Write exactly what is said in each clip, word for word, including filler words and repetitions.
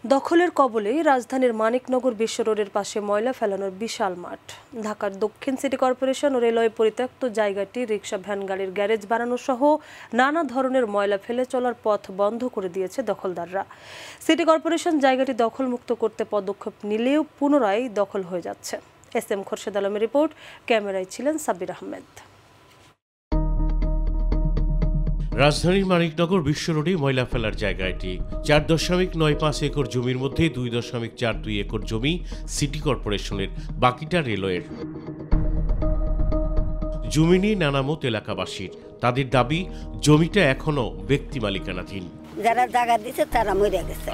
দখলের কবলেই রাজধানীর মানিকনগর বিশ্ব রোডের পাশে ময়লা ফেলানোর বিশাল মাঠ। ঢাকার দক্ষিণ সিটি কর্পোরেশন ও রেলওয়ে পরিত্যক্ত জায়গাটি রিকশা, ভ্যান, গাড়ির গ্যারেজ বানানো সহ নানা ধরনের ময়লা ফেলে চলার পথ বন্ধ করে দিয়েছে দখলদাররা। সিটি কর্পোরেশন জায়গাটি দখলমুক্ত করতে পদক্ষেপ নিলেও পুনরায় দখল হয়ে যাচ্ছে। এস এম খোরশেদ আলমের রিপোর্ট, ক্যামেরায় ছিলেন সাব্বির আহমেদ। রাজধানীর মানিকনগর বিশ্ব রোডে ময়লা ফেলার জায়গা এটি। চার দশমিক নয় পাঁচ একর জমির মধ্যে দুই দশমিক চার দুই একর জমি সিটি কর্পোরেশনের, বাকিটা রেলওয়ের। জমি নিয়ে নানা মত এলাকাবাসীর। তাদের দাবি, জমিটা এখনো ব্যক্তি মালিকানাধীন। যারা জায়গা দিচ্ছে তারা মরে গেছে।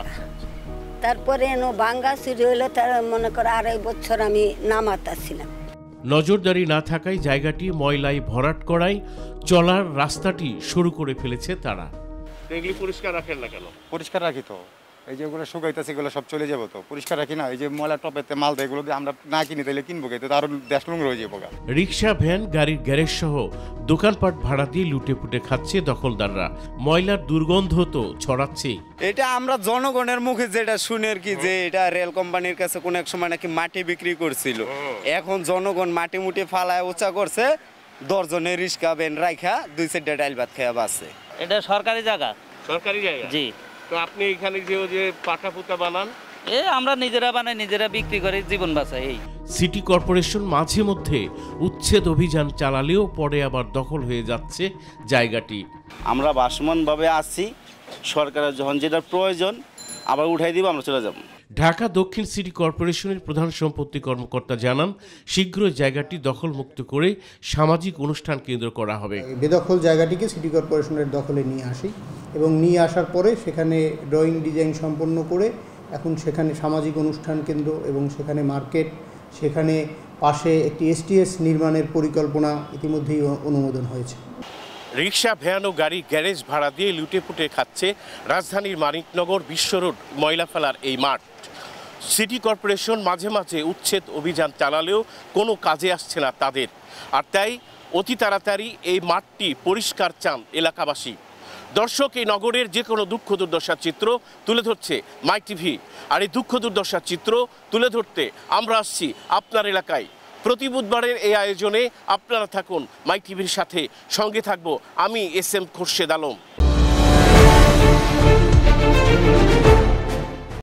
তারপরে এনো ভাঙ্গা চুরি হইলো, তার মনে করো আড়াই বছর আমি নামাতা ছিলাম। নজরদারি না থাকায় জায়গাটি ময়লায় ভরাট করায় চলার রাস্তাটি শুরু করে ফেলেছে তারা। এগুলি পরিষ্কার রাখেন না কেন? পরিষ্কার রাখি তো, এই যে ওগুলো শুকাইতেছে, এগুলো সব চলে যাবো তো, পরিষ্কার রাখি না। এই যে ময়লা টপেতে মাল দেয়, এগুলো আমরা না কিনি তাহলে কিনবো, কিন্তু আরো দেশ লুঙ্গ হয়ে যাবো। রিক্সা, ভ্যান, গাড়ির গ্যারেজ সহ দোকানপাট ভাড়া দিয়ে লুটে পুটে খাচ্ছে দখলদাররা। ময়লার দুর্গন্ধ তো ছড়াচ্ছে। এটা আমরা জনগণের মুখে যেটা শুনে আর কি, যে এটা রেল কোম্পানির কাছে কোন এক সময় নাকি মাটি বিক্রি করছিল। এখন জনগণ মাটি মুটি ফালায় উঁচা করছে, দশজনের রিক্সা, ভ্যান রাইখা দুই চারটা ডাইল ভাত খেয়ে বাসে। এটা সরকারি জায়গা। সরকারি জায়গা? জি। তো আপনি এখানে যে যে পাটা পুতা বানান? এ আমরা নিজেরা বানাই, নিজেরা বিক্রি করে জীবন বাঁচাই। এই সিটি কর্পোরেশন মাঝে মধ্যে উচ্ছেদ অভিযান চালালেও পরে আবার দখল হয়ে যাচ্ছে জায়গাটি। আমরা ভাসমানভাবে আছি, সরকারের যখন যেটা প্রয়োজন আবার উঠাই দিব, আমরা চলে যাব। ঢাকা দক্ষিণ সিটি কর্পোরেশনের প্রধান সম্পত্তি কর্মকর্তা জানান, শীঘ্রই জায়গাটি দখলমুক্ত করে সামাজিক অনুষ্ঠান কেন্দ্র করা হবে। বেদখল জায়গাটিকে সিটি কর্পোরেশনের দখলে নিয়ে আসি এবং নিয়ে আসার পরে সেখানে ড্রয়িং ডিজাইন সম্পন্ন করে এখন সেখানে সামাজিক অনুষ্ঠান কেন্দ্র এবং সেখানে মার্কেট, সেখানে পাশে একটি এসটিএস নির্মাণের পরিকল্পনা ইতিমধ্যেই অনুমোদন হয়েছে। রিক্সা, ভ্যান ও গাড়ি গ্যারেজ ভাড়া দিয়ে লুটে পুটে খাচ্ছে রাজধানীর মানিকনগর বিশ্ব রোড ময়লা ফেলার এই মাঠ। সিটি কর্পোরেশন মাঝে মাঝে উচ্ছেদ অভিযান চালালেও কোনো কাজে আসছে না তাদের। আর তাই অতি তাড়াতাড়ি এই মাঠটি পরিষ্কার চান এলাকাবাসী। দর্শক, এই নগরের যে কোনো দুঃখ দুর্দশার চিত্র তুলে ধরছে মাই টিভি। আর এই দুঃখ দুর্দশার চিত্র তুলে ধরতে আমরা আসছি আপনার এলাকায়। প্রতি বুধবারের এই আয়োজনে আপনারা থাকুন মাই টিভির সাথে। সঙ্গে থাকবো আমি এস এম খোরশেদ আলম।